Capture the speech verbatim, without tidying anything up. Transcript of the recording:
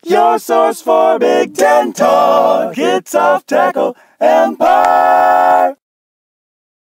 your source for Big Ten talk. It's Off Tackle Empire.